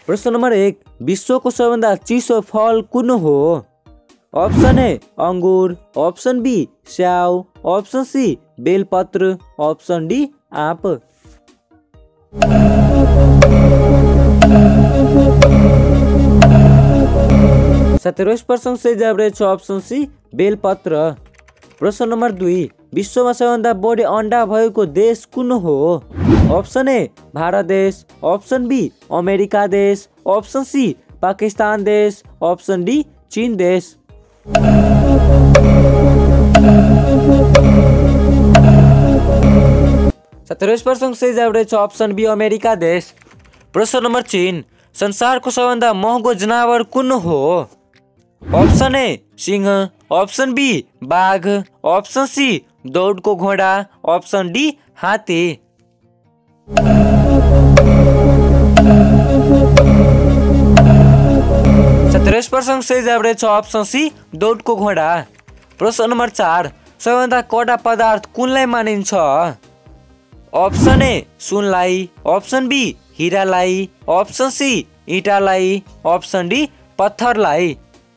प्रश्न नम्बर 1, विश्वको सबैभन्दा चिसो फल कुन हो? अप्सन ए अङ्गुर, अप्सन बी स्याउ, अप्सन सी बेलपत्र, अप्सन डी आँप। 17 प्रश्न सही जवाब रहेछ अप्सन सी बेलपत्र। प्रश्न नम्बर 2, विश्वमा सबैभन्दा बढी अन्डा भएको देश कुन हो? अप्सन ए भारत देश, अप्सन बी अमेरिका देश, अप्सन सी पाकिस्तान देश, अप्सन डी चीन देश। 17 प्रश्न सही जवाब रहेछ अप्सन बी अमेरिका देश। प्रश्न नम्बर 3, संसारको सबैभन्दा महँगो जनावर कुन हो? अप्सन ए सिंह, अप्सन बी बाघ, अप्सन सी दौडको घोडा, अप्सन डी हात्ती। 17 प्रश्न सही जवाब रहेछ अप्सन सी दौडको घोडा। प्रश्न नम्बर 4, सबैभन्दा कडा पदार्थ कुनलाई मानिन्छ? अप्सन ए सुनलाई, अप्सन बी हिरालाई, अप्सन सी इँटालाई, अप्सन डी पत्थरलाई।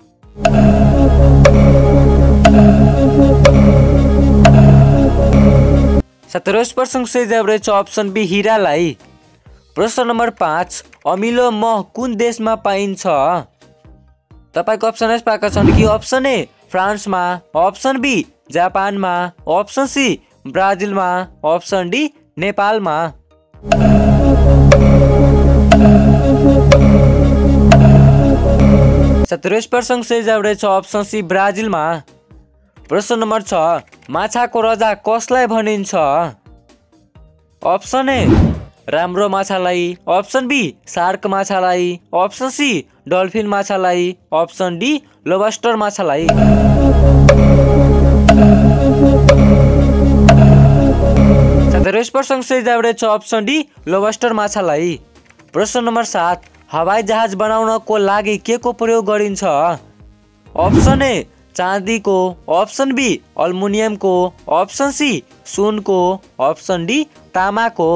17 प्रश्न सही जवाब रहेछ अप्सन बी हिरालाई। प्रश्न नम्बर 5, अमिलो मह कुन देशमा पाइन्छ? तपाईको अप्सन पाएका छन् कि अप्सन ए फ्रान्समा, अप्सन बी जापानमा, अप्सन सी ब्राजिलमा, अप्सन डी नेपालमा। 17 प्रश्न सही जवाब रहेछ अप्सन सी ब्राजिलमा। प्रश्न नम्बर 6, माछाको राजा कसलाई भनिन्छ? अप्सन ए राम्रो माछालाई, अप्सन बी सार्क माछालाई, अप्सन सी डल्फिन माछालाई, अप्सन डी लोबस्टर माछालाई। 17 प्रश्न सही जवाब रहेछ अप्सन डी लोबस्टर माछालाई। प्रश्न नम्बर 7, हवाई जहाज बनाउनको लागि के को प्रयोग गरिन्छ? अप्सन ए चाँदीको, अप्सन बी अल्मुनियमको, अप्सन सी सुनको, अप्सन डी तामाको।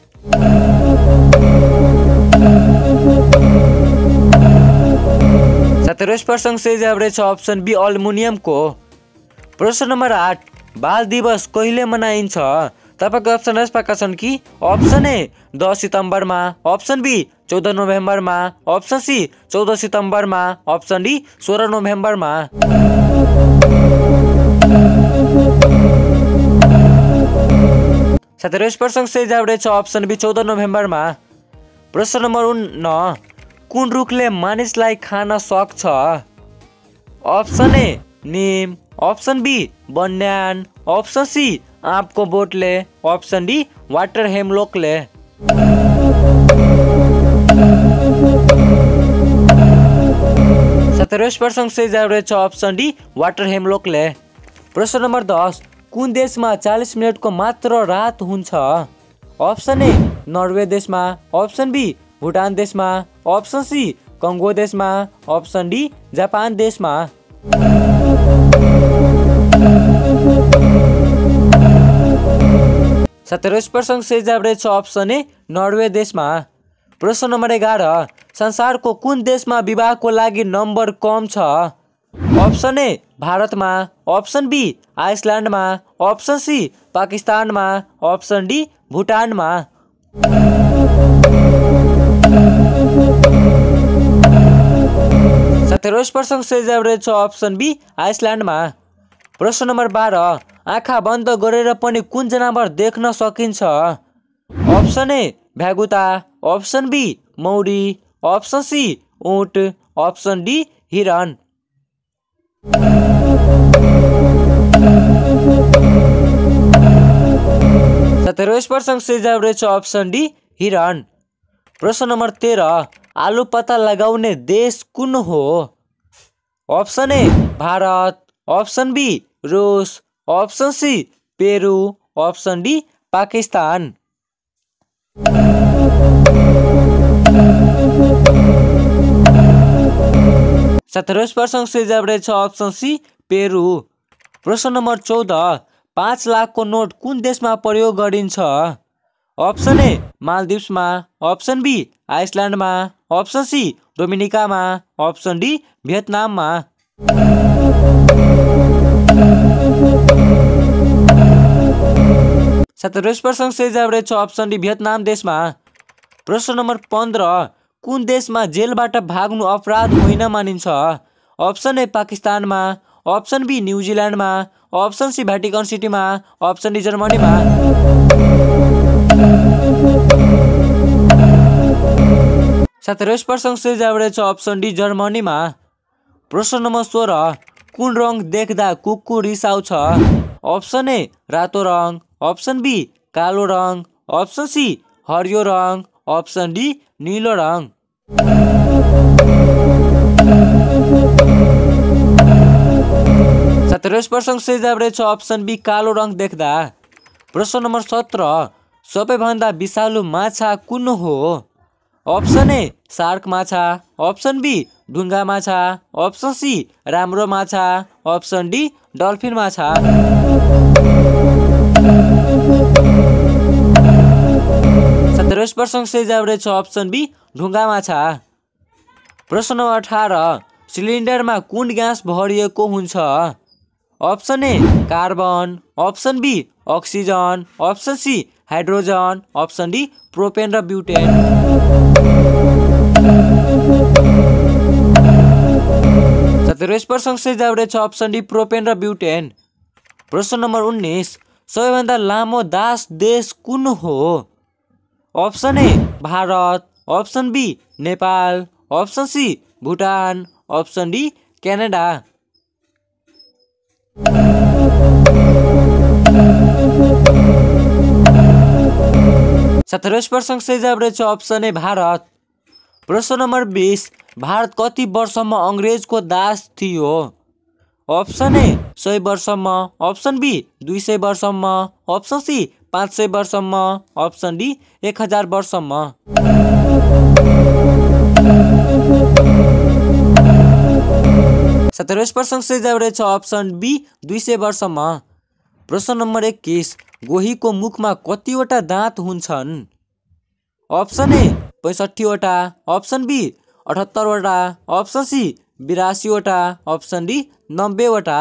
17 प्रश्न सही जवाब रहेछ अप्सन बी अल्मुनियमको। प्रश्न नम्बर 8, बाल दिवस कहिले मनाइन्छ? तपाईको अप्सन पाएका छन् कि अप्सन ए 10 सितम्बरमा, अप्सन बी 14 नोभेम्बरमा, अप्सन सी 14 सितम्बरमा, अप्सन डी 16 नोभेम्बरमा। 17 प्रश्न सही जवाब रहेछ अप्सन बी 14 नोभेम्बरमा। प्रश्न नम्बर 9, कुन रुखले मानिसलाई खान सक्छ? Option A neem, option B banyan, option C आँपको बोटले, अप्सन डी वाटर हेमलोकले। 17 प्रश्न सही जवाब रहेछ अप्सन डी वाटर हेमलोकले। प्रश्न नम्बर 10, कुन देशमा 40 मिनटको मात्र रात हुन्छ? अप्सन ए नर्वे देशमा, अप्सन बी भुटान देशमा, अप्सन सी कङ्गो देशमा, अप्सन डी जापान देशमा। 17 प्रश्न सही जवाब रहेछ अप्सन ए नर्वे देशमा। प्रश्न नम्बर 11, संसारको कुन देशमा विवाहको लागि नम्बर कम छ? अप्सन ए भारतमा, अप्सन बी आइसल्यान्डमा, अप्सन सी पाकिस्तानमा, अप्सन डी भुटानमा। 17 प्रश्न सही जवाब रहेछ अप्सन बी आइसल्यान्डमा। प्रश्न नम्बर 12, आँखा बन्द गरेर पनि कुन जनावर देख्न सकिन्छ? अप्सन ए भ्यागुता, अप्सन बी मौरी, अप्सन सी ऊँट, अप्सन डी हिरण। 17 प्रश्न सही जवाब रहेछ अप्सन डी हिरण। प्रश्न नम्बर 13, आलु पत्ता लगाउने देश कुन हो? Option A Bharat, option B रुस, option C Peru, option D Pakistan. 17 प्रश्न सही जवाब रहेछ अप्सन सी पेरू। प्रश्न नम्बर 14, 5 लाखको नोट कुन देशमा प्रयोग गरिन्छ? ऑप्शन ए मालदिव्समा, ऑप्शन बी आइसल्यान्डमा, ऑप्शन सी डोमिनिकामा, ऑप्शन डी भियतनाममा। साथै प्रश्न सही जवाब रहेछ ऑप्शन डी भियतनाम देशमा। प्रश्न नम्बर 15 कुन देशमा जेलबाट भाग्नु अपराध होइन मानिन्छ? ऑप्शन ए पाकिस्तानमा, ऑप्शन बी न्युजिल्यान्डमा, ऑप्शन सी भ्याटिकन सिटीमा, ऑप्शन डी जर्मनीमा। साथै प्रश्न सही जवाब रहेछ ऑप्शन डी जर्मनीमा। प्रश्न नम्बर 16 कुन रङ देख्दा कुकुर रिसाउँछ? ऑप्शन ए रातो रङ, ऑप्शन बी कालो रङ, ऑप्शन सी हरियो रङ, ऑप्शन डी नीलो रङ। साथै प्रश्न सही जवाब रहेछ ऑप्शन बी कालो रङ देख्दा। प्रश्न नम्बर 17 सबैभन्दा विषालु माछा कुन हो? ऑप्शन ए शार्क माछा, ऑप्शन बी ढुङ्गा माछा, ऑप्शन सी राम्रो माछा, ऑप्शन डी डल्फिन माछा। साथै प्रश्न सही जवाब रहेछ ऑप्शन बी ढुङ्गा माछा। प्रश्न नम्बर 18 सिलिन्डरमा कुन ग्यास भरिएको हुन्छ? Option A carbon, option B oxygen, option C hydrogen, option D propane र ब्युटेन। साथै प्रश्न सही जवाब रहेछ ऑप्शन डी प्रोपेन र ब्युटेन। प्रश्न नम्बर 19 सबैभन्दा लामो दास देश कुन हो? Option A Bharat, option B Nepal, option C Bhutan, option D Canada. साथै प्रश्न सही जवाब रहेछ ऑप्शन ए भारत। प्रश्न नम्बर 20 भारत कति वर्षसम्म अङ्ग्रेजको दास थियो? ऑप्शन ए 100 वर्षसम्म, ऑप्शन बी 200 वर्षसम्म, ऑप्शन सी 500 वर्षसम्म, ऑप्शन डी 1000 वर्षसम्म। साथै प्रश्न सही जवाब रहेछ ऑप्शन बी 200 वर्षसम्म। प्रश्न नम्बर 21 गोहीको मुखमा कतिवटा दाँत हुन्छन्? ऑप्शन ए 65 वटा, ऑप्शन बी 78 वटा, ऑप्शन सी 82 वटा, ऑप्शन डी 90 वटा।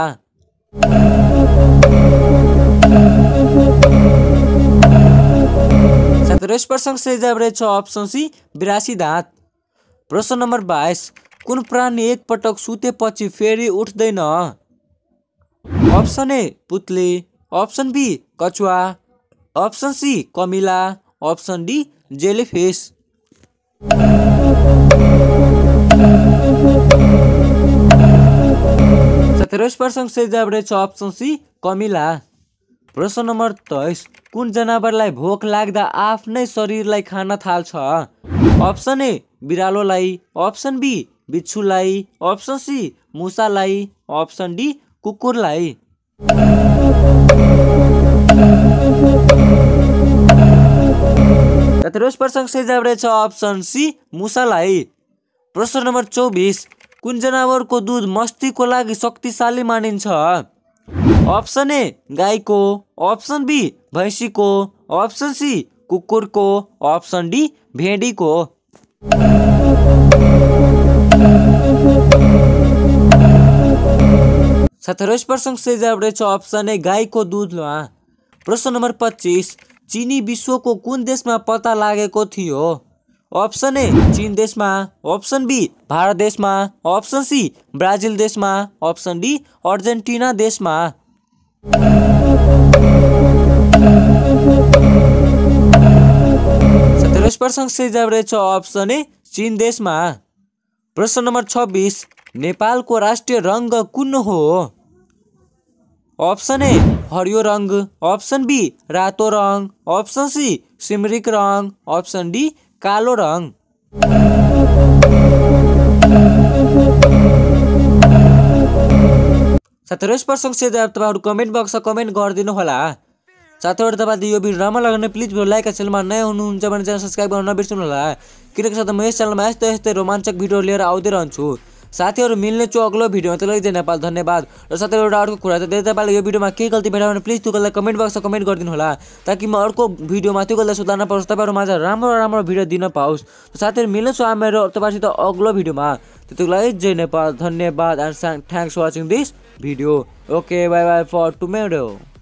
साथै प्रश्न सही जवाब रहेछ ऑप्शन सी 82 दाँत। प्रश्न नम्बर 22 कुन प्राणी एकपटक सुतेपछि फेरि उठ्दैन? ऑप्शन ए पुतली, ऑप्शन बी कछुवा, ऑप्शन सी कमिला, ऑप्शन डी जेलीफिश। साथै प्रश्न सही जवाब रहेछ ऑप्शन सी कमिला। प्रश्न नम्बर 23 कुन जनावरलाई भोक लाग्दा आफ्नै शरीरलाई खान थाल्छ? ऑप्शन ए बिरालोलाई, ऑप्शन बी बिच्छुलाई, ऑप्शन सी मुसालाई, ऑप्शन डी कुकुरलाई। साथै प्रश्न सही जवाब रहेछ ऑप्शन सी मुसालाई। प्रश्न नम्बर 24 कुन जनावरको दूध मस्तिष्कको लागि शक्तिशाली मानिन्छ? ऑप्शन ए गाईको, ऑप्शन बी भैँसीको, ऑप्शन सी कुकुरको, ऑप्शन डी भेडीको। साथै प्रश्न सही जवाब रहेछ ऑप्शन ए गाईको दुधमा। प्रश्न नम्बर 25 चिनी विश्वको कुन देशमा पत्ता लागेको थियो? ऑप्शन ए चीन देशमा, ऑप्शन बी भारत देशमा, ऑप्शन सी ब्राजिल देशमा, ऑप्शन डी अर्जेन्टिना देशमा। साथै प्रश्न सही जवाब रहेछ ऑप्शन ए चीन देशमा। प्रश्न नम्बर 26 नेपालको राष्ट्रिय रङ्ग कुन हो? ऑप्शन ए हरियो रङ, ऑप्शन बी रातो रङ, ऑप्शन सी सिमरिक रङ, ऑप्शन डी कालो रङ। साथै प्रश्न सही जवाब तपाईहरु कमेन्ट बक्समा कमेन्ट गरिदिनु होला। साथैहरु तपाईले यो भिडियो राम्रो लाग्यो भने प्लिज भिडियो लाइक र च्यानलमा नयाँ हुनुहुन्छ भने च्यानल सब्स्क्राइब गर्न नबिर्सनु होला। किनकि सधैँ म यस च्यानलमा यस्तै रोमाञ्चक भिडियो लिएर आउँदै रहन्छु। साथीहरू मिल्ने छु अग्लो भिडियोमा त्यसलाई जय नेपाल धन्यवाद। र साथीहरू एउटा अर्को कुरा चाहिँ तपाईँले यो भिडियोमा केही गल्ती भेट्यो भने प्लिज त्यो गल्तीलाई कमेन्ट बक्समा कमेन्ट गरिदिनु होला ताकि म अर्को भिडियोमा त्यो गल्तीलाई सुधार्न पाओस्, तपाईँहरू माझ राम्रो भिडियो दिन पाओस्। साथीहरू मिल्ने छु मेरो तपाईँसित अग्लो भिडियोमा, त्यतिको लागि जय नेपाल धन्यवाद and thanks for watching this video. Okay bye bye for tomorrow.